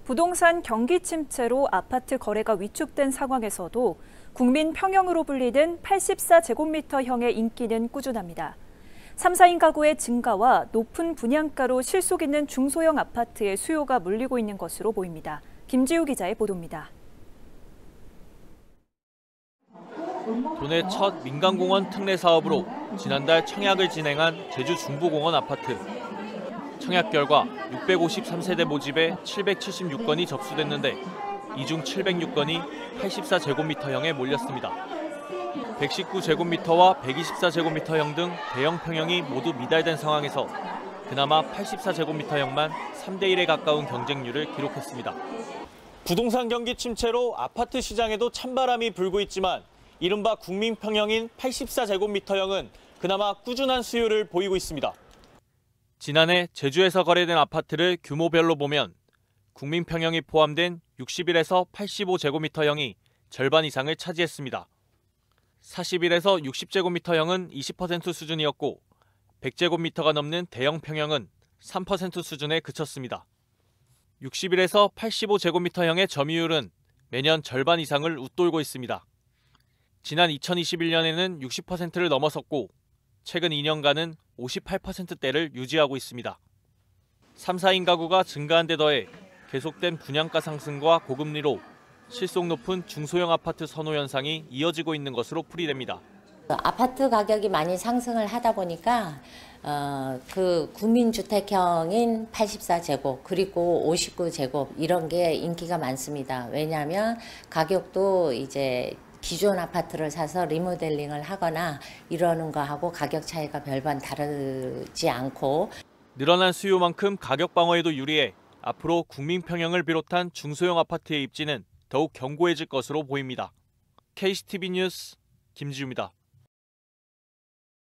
부동산 경기 침체로 아파트 거래가 위축된 상황에서도 국민 평형으로 불리는 84제곱미터형의 인기는 꾸준합니다. 3, 4인 가구의 증가와 높은 분양가로 실속 있는 중소형 아파트의 수요가 몰리고 있는 것으로 보입니다. 김지우 기자의 보도입니다. 도내 첫 민간공원 특례 사업으로 지난달 청약을 진행한 제주 중부공원 아파트. 청약 결과 653세대 모집에 776건이 접수됐는데 이 중 706건이 84제곱미터형에 몰렸습니다. 119제곱미터와 124제곱미터형 등 대형 평형이 모두 미달된 상황에서 그나마 84제곱미터형만 3대 1에 가까운 경쟁률을 기록했습니다. 부동산 경기 침체로 아파트 시장에도 찬바람이 불고 있지만 이른바 국민 평형인 84제곱미터형은 그나마 꾸준한 수요를 보이고 있습니다. 지난해 제주에서 거래된 아파트를 규모별로 보면 국민 평형이 포함된 61에서 85제곱미터형이 절반 이상을 차지했습니다. 41에서 60제곱미터형은 20% 수준이었고 100제곱미터가 넘는 대형 평형은 3% 수준에 그쳤습니다. 61에서 85제곱미터형의 점유율은 매년 절반 이상을 웃돌고 있습니다. 지난 2021년에는 60%를 넘어섰고 최근 2년간은 58%대를 유지하고 있습니다. 3, 4인 가구가 증가한 데 더해 계속된 분양가 상승과 고금리로 실속 높은 중소형 아파트 선호 현상이 이어지고 있는 것으로 풀이됩니다. 아파트 가격이 많이 상승을 하다 보니까 그 국민주택형인 84제곱 그리고 59제곱 이런 게 인기가 많습니다. 왜냐하면 가격도 이제 기존 아파트를 사서 리모델링을 하거나 이러는 거하고 가격 차이가 별반 다르지 않고 늘어난 수요만큼 가격 방어에도 유리해 앞으로 국민 평형을 비롯한 중소형 아파트의 입지는 더욱 견고해질 것으로 보입니다. KCTV 뉴스 김지우입니다.